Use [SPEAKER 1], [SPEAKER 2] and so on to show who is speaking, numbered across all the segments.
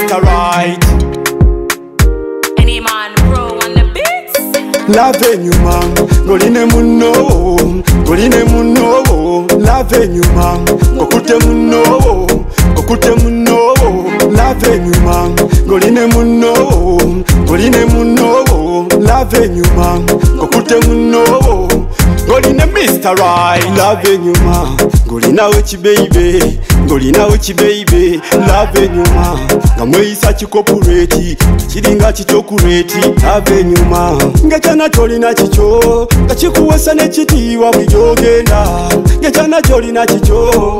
[SPEAKER 1] Mr. Right.
[SPEAKER 2] Any man pro on the beats.
[SPEAKER 1] Lave nyuma, ngoline muno, ngoline muno. Lave nyuma, okute muno, okute muno. Lave nyuma, ngoline muno, ngoline muno. Lave nyuma, okute muno. Ngoline Mr. Right. Lave nyuma, ngolina uchi baby, ngolina uchi baby. Lave nyuma, ngamweisa chikokureti, chiringa chichokureti. Lave nyuma, ngechana cholina chicho, ngachikuwesa nechitiwa bwijogenda. Ngechana cholina chicho.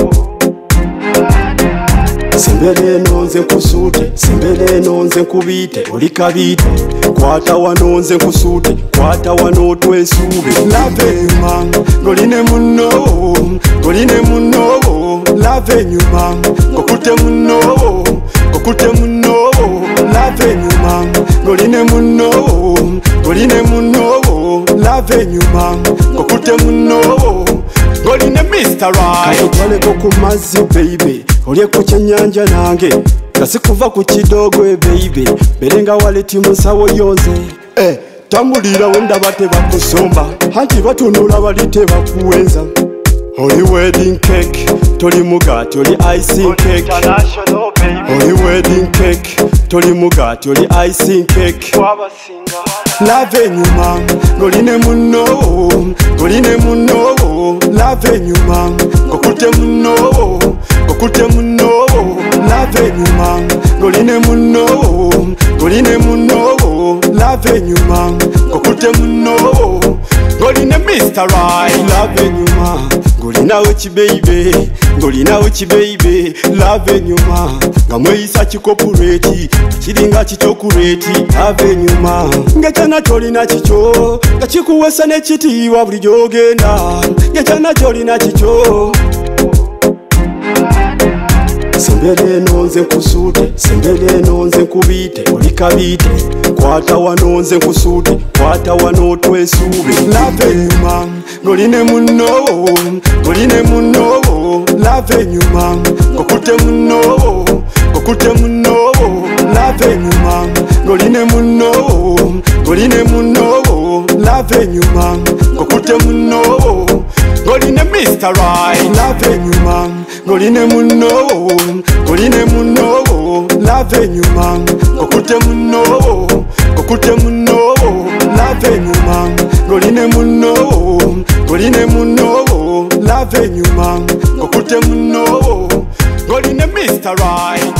[SPEAKER 1] Simbele nonze nkusute, simbele nonze nkubite, olikabite. Kwata wanonze nkusute, kwata wanotwe sube. Lave nyuma, ngoline muno, ngoline muno. Lave nyuma, okute muno, okute muno. Lave nyuma, ngoline muno, ngoline muno. Lave nyuma, okute muno. Ngoline Mr. Right. Katutwaleko ku mazzi baby, olye ku kyenyanja nange, kasikuva ku kidogwe baby. Berenga waleti musawo yonze, tambulira wendaba tebakusomba, anti batunula bali tebakuwenza. Oli wedding cake, toli mugati, oli icing cake. Oli wedding cake, toli mugati, oli icing cake. Lave nyuma, ngoline muno, ngoline muno. Lave nyuma, okute muno, okute muno. Lave nyuma, ngoline muno, ngoline muno. Lave nyuma, okute muno. Ngoline Mr. Right. Lave nyuma, ngolina uchi baby, ngolina uchi baby. Lave nyuma, ngamweisa chikokureti, chiringa chichokureti. Lave nyuma, ngechana cholina chicho, ngachikuwesa nechitiwa bwijogenda. Ngechana cholina chicho. Simbele nonze nkusute, simbele nonze nkubite, olikabite. Kwata wanonze nkusute, kwata wanotwe sube. Lave nyuma, ngoline muno, ngoline muno. Lave nyuma, okute muno, okute muno. Lave nyuma, ngoline muno, ngoline muno. Lave nyuma, okute muno. Ngoline Mr. Right. Lave nyuma, ngoline muno, ngoline muno. Lave nyuma, okute muno, okute muno. Lave nyuma, ngoline muno, ngoline muno. Lave nyuma, okute muno. Ngoline Mr. Right.